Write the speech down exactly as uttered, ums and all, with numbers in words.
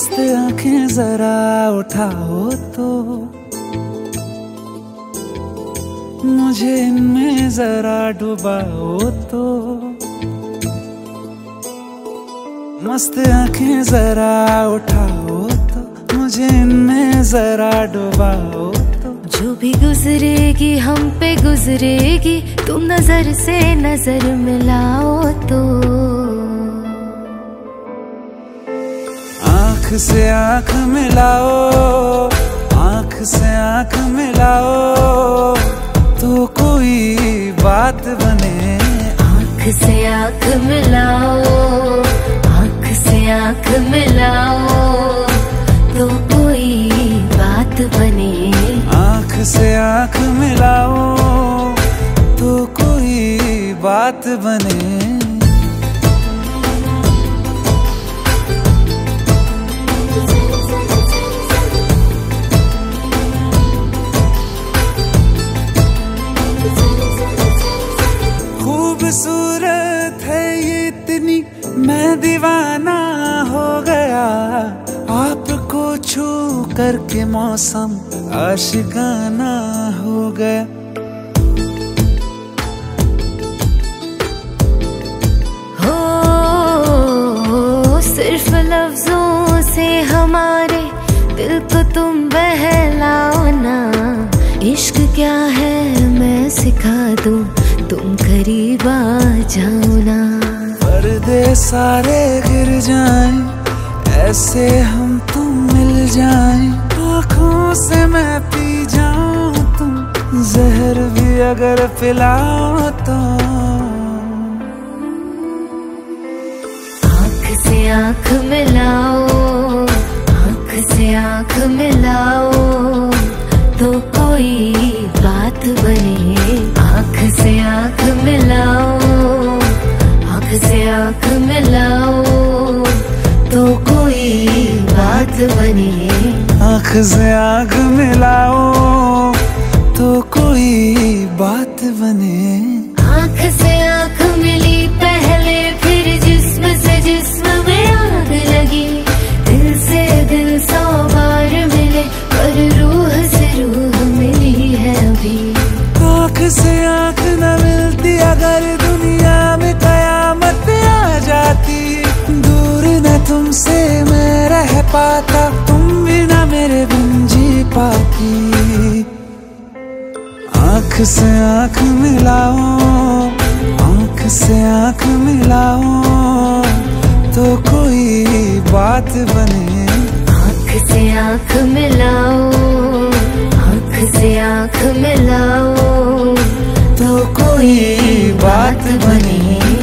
मस्त आंखें जरा उठाओ तो मुझे इनमें जरा डुबाओ तो। मस्त आंखें जरा उठाओ तो मुझे इनमें जरा डुबाओ तो। जो भी गुजरेगी हम पे गुजरेगी, तुम नजर से नजर मिलाओ तो। आँख से आँख मिलाओ, आँख से आँख मिलाओ तो कोई बात बने। आँख से आँख मिलाओ, आँख से आँख मिलाओ तो कोई बात बने। आँख से आँख मिलाओ तो कोई बात बने। खूबसूरत है ये इतनी, मैं दीवाना हो गया। आपको छू करके मौसम आशिकाना हो गया। हो सिर्फ लफ्जों से हमारे दिल को तुम बहलाओ ना। इश्क क्या है मैं सिखा दूं, तुम करीब आ जाओ ना। पर्दे सारे गिर जाएं, ऐसे हम तुम मिल जाएं। आँखों से मैं पी जाऊं, तुम जहर भी अगर पिलाओ तो। आँख से आँख मिलाओ, आँख से आँख मिलाओ तो कोई बात बने। आँख से आँख मिलाओ, आँख से आँख मिलाओ तो कोई बात बने। आँख से आँख मिलाओ तो कोई बात बने। आँख से आँख मिली पहले, फिर जिस्म से जिस्म में आग लगी। दिल से दिल सौ बार मिले, पर रूह से रूह मिली है अभी। आँख से आँख न मिलती अगर दुनिया में कयामत आ जाती। दूर न तुमसे मैं रह पाता, तुम भी न मेरे बिन जी पाती। आँख से आँख मिलाओ, आँख से आँख मिलाओ तो कोई बात बने। आँख से आँख मिलाओ, आँख से आँख मिलाओ तो कोई बात बने।